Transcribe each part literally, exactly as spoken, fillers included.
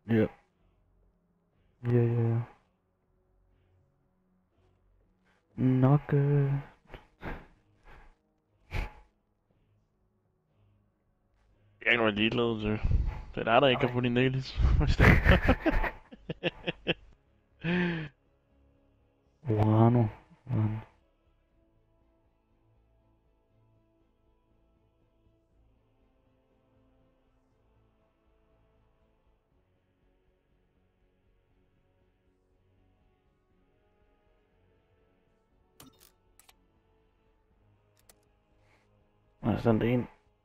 Ja. Ja, ja, ja. Nok, øh... Jeg er ikke noget ligeglad til. Det er der, der ikke kan få din nælis. Hvis det Urano. Urano. Og sådan det en.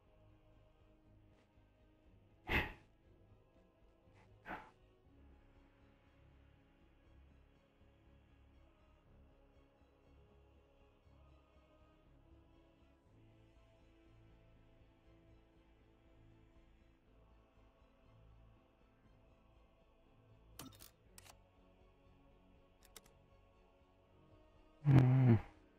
Mm.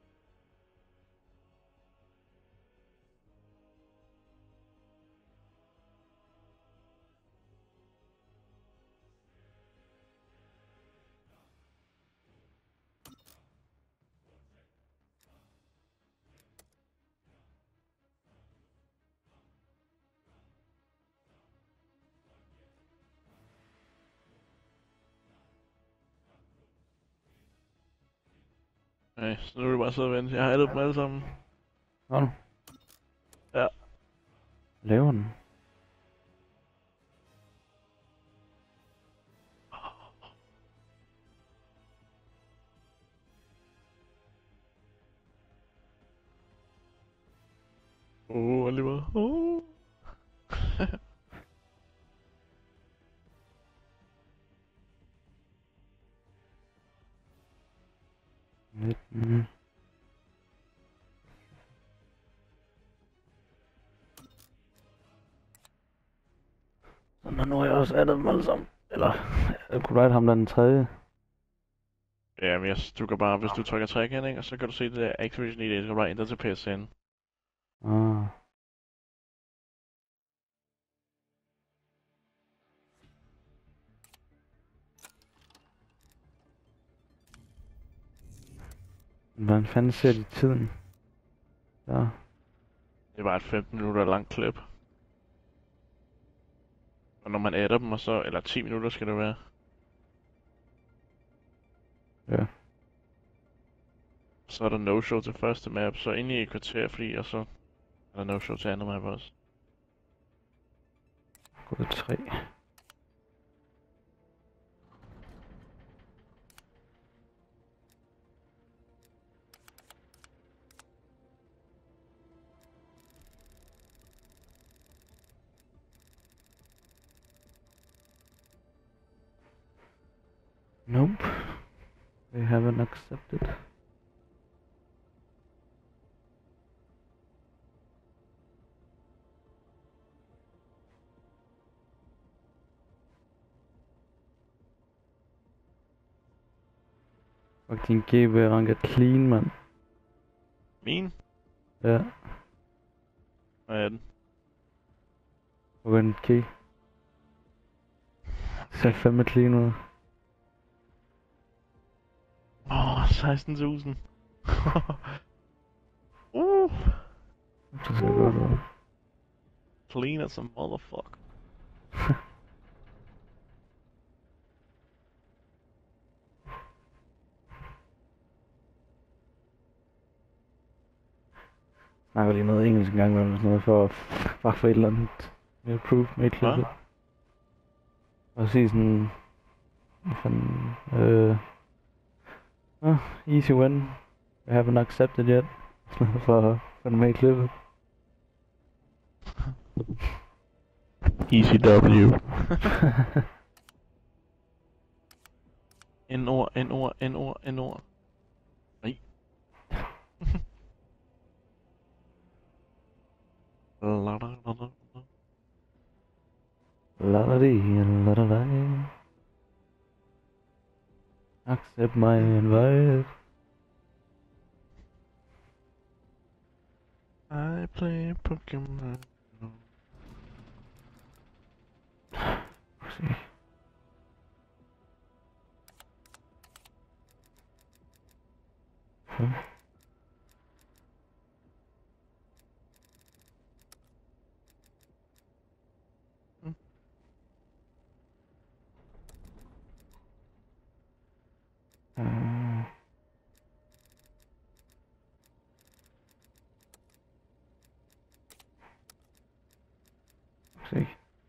Nej, så nu er det bare sidde og vente. Jeg har alle dem alle sammen. Har du? Ja. Laver den? Åh, oh, Oliver. Åh. nitten. Så nu har jeg også addet dem alle sammen. Eller, jeg kunne write ham der den tredje. Ja, men jeg, du kan bare, hvis du trykker trekant, og så kan du se det der Activision I D, så kan du bare ændre til P S N. Ah. Hvordan fanden ser de tiden? Ja. Det er bare et femten minutter langt klip. Og når man adder dem, og så, eller ti minutter skal det være. Ja. Så er der no-show til første map, så inde i et kvarter fri, og så er der no-show til andet map også. Gået tre. Nope. They haven't accepted. Fuck, din G B ranker clean, mand. Min? Ja. Hvad er den? Og en K. Ser fandme clean ud. Åh, oh, seksten tusind. uh. Det ser godt ud. Clean as a motherfucker. Snakker lige noget engelsk en gang imellem, sådan noget for, bare for et eller andet mere proof med et klippet. Og sige sådan, hvad fanden, øh, oh, easy win, I haven't accepted yet, for, for med i klippet. Easy W. N-ord, N-ord, N-ord, N-ord. Nej. La la di, la la la. Accept my invite. I play Pokemon. See. Okay. Mm. Uh, see.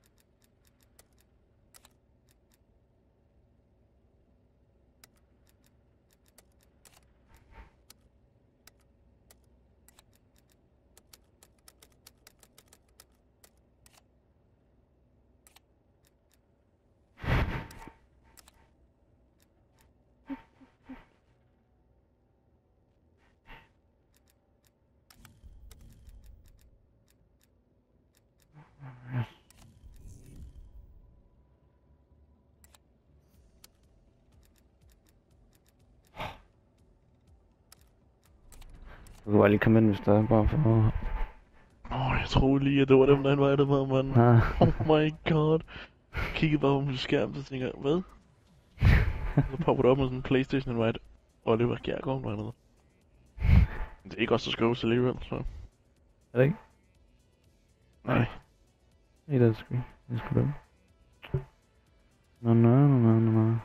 Du kan bare lige komme ind, hvis der er bare for... Åh, oh, jeg troede lige, at det var dem, der invitede mig, mand. Ah. Oh my god. Jeg kiggede bare på min skærm, så tænkte jeg, hvad? Så popper det op med sådan en PlayStation invite. Oliver Kjærgaard var noget. Det er ikke også, der skrives alligevel, så... Er det ikke? Nej. Nej, det er sgu. Det er sgu dumt. Nå, nå, nå, nå, nå, nå.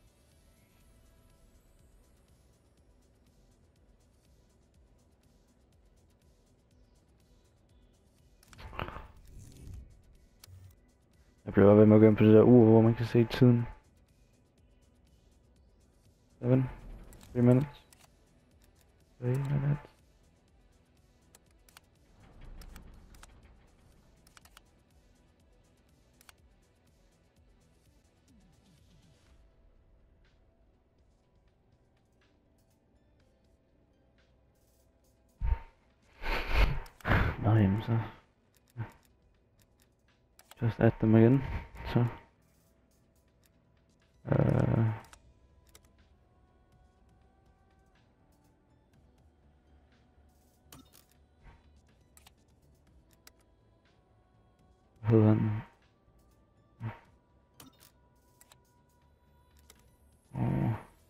Jeg bliver bare ved med at gå ind på det der ur, hvor man kan se tiden. Seven. Three minutes. Three minutes. Nå, jamen så. Just add them again. Så. Uh, hvad hedder han? Oh.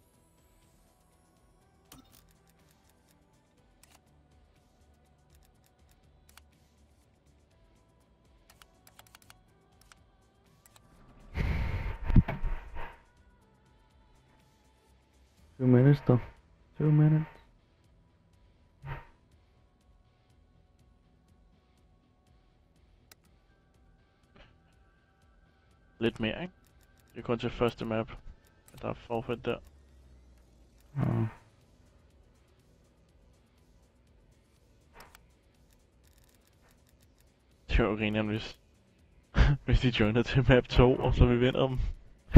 Two minutes though. Two minutes. Lidt mere, ikke? Det er kun til første map, at der er forfærd der. Oh. Det var jo grineren, hvis... hvis de joiner til map to, og så vi vinder dem.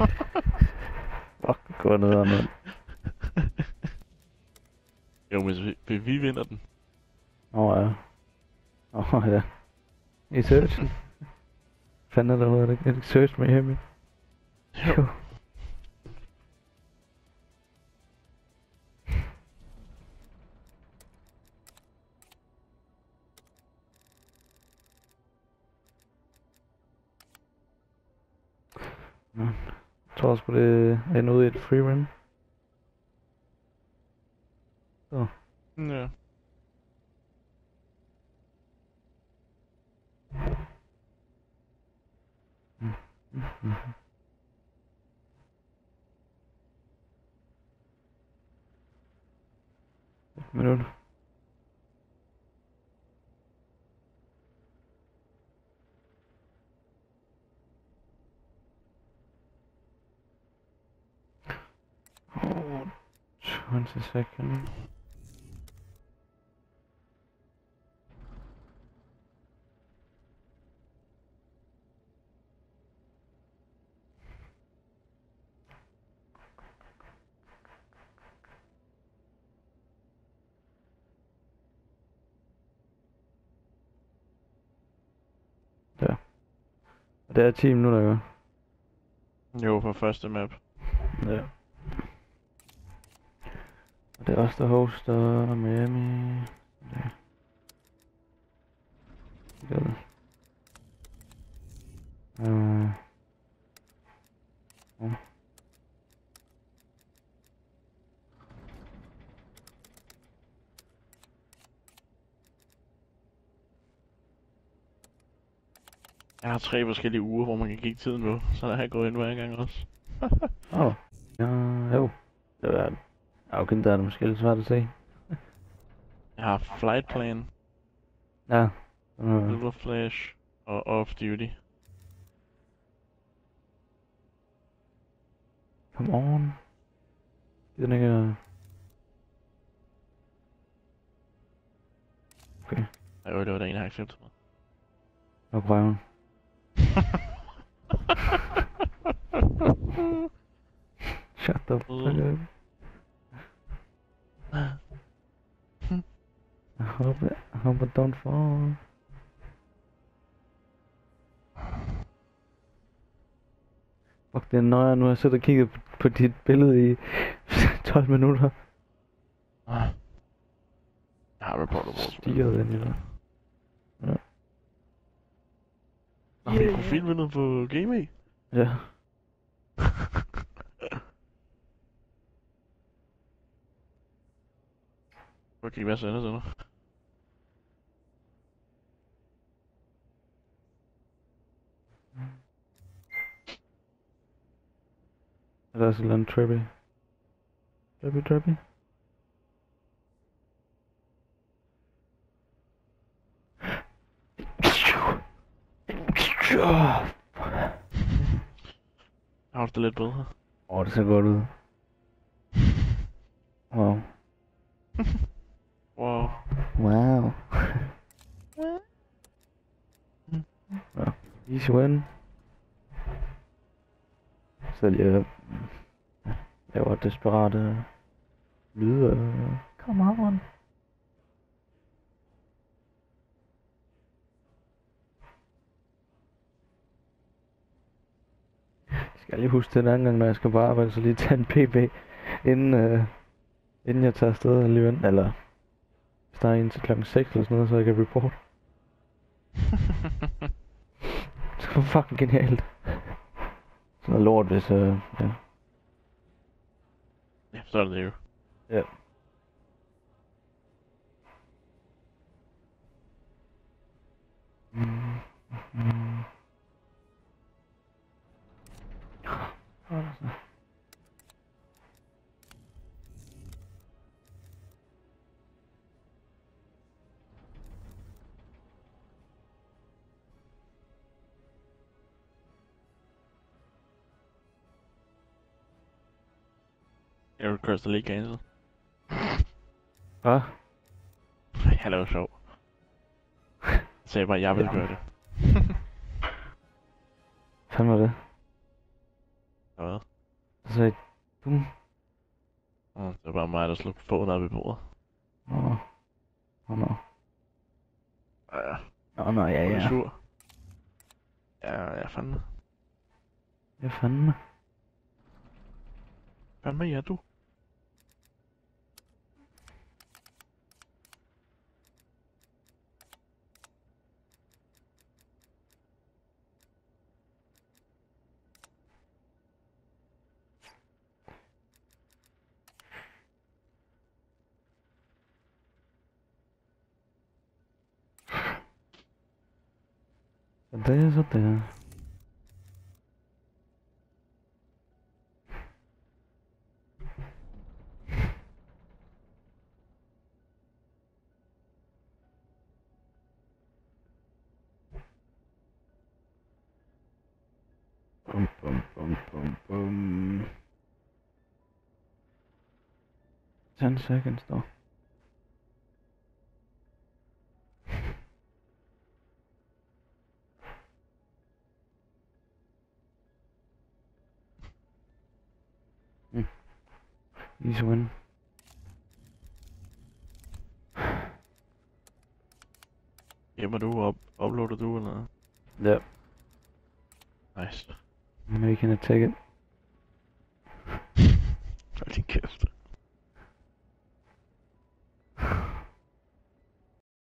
Fuck, gå ned og ned. Jo, hvis vi, hvis vi vinder den. Åh oh, ja. Åh oh, ja. I searchen. Fanden er der noget, der kan search med hjemme. Jo. Nå. Jeg tror også på det ender ud i et free run. Så. Ja. Mm. Mm. Mm. Et minut. Oh, twenty seconds. Der. Og det er ti minutter, ikke? Jo, på første map. Ja. Og det er også der hoster Miami. Ja. Det gør det. Uh. Oh. Jeg har tre forskellige uger, hvor man kan kigge tiden på, så der har jeg gået ind hver gang også. Åh. Oh. Ja, jo. Det var... Ja, okay, der er det måske lidt svært at se. Jeg har Flight Plan, Ja. Uh, Silver Flash og Off Duty. come on. Gider den ikke... at- Okay. Ej, det var der en, jeg har acceptet mig. Nok røven. Shut the fuck up. I hope it, I hope it don't fall. Fuck, det er nøje, nu har jeg siddet og kigget på, på dit billede i tolv minutter. Jeg har Report of Wars. Stiger den i det. Ja. Nå, yeah. Profilbilledet på Gaming. Ja. Okay, hvad sender det nu? Er der også et eller andet trippy? Trippy, trippy? Har du det lidt bedre? Åh, oh, det ser godt ud. Wow. Wow. Wow. Ja, easy win. Så jeg laver desperate lyde. Come on. Jeg skal lige huske den anden gang, når jeg skal på arbejde, så lige tage en P B, inden, øh, inden jeg tager afsted alligevel. Eller hvis der er en til klokken seks eller sådan noget, så jeg kan report. Det var fucking genialt. Sådan noget lort, hvis øh, ja. Ja, så er det jo. Ja. Mm. Mm. Hvad er det så? Jeg vil Crystal League cancel. Hvad? Jeg laver sjov. Jeg sagde bare, at jeg ville gøre det. Fanden var det? Hvad? Så sagde du? Åh, det var bare mig, der slog foden op i bordet. Nå. Nå, nå. Ja, ja. Nå, nå, ja, Jeg er ja. sur. Ja, ja, fandme. Ja, fandme. Fandme, ja, du. Så det er så det. Bum, bum, bum, bum, bum. ten seconds though. Mm. Easy win. Gemmer du op, uploader du eller noget? Yep. Nice. I'm making a ticket. Hold din kæft.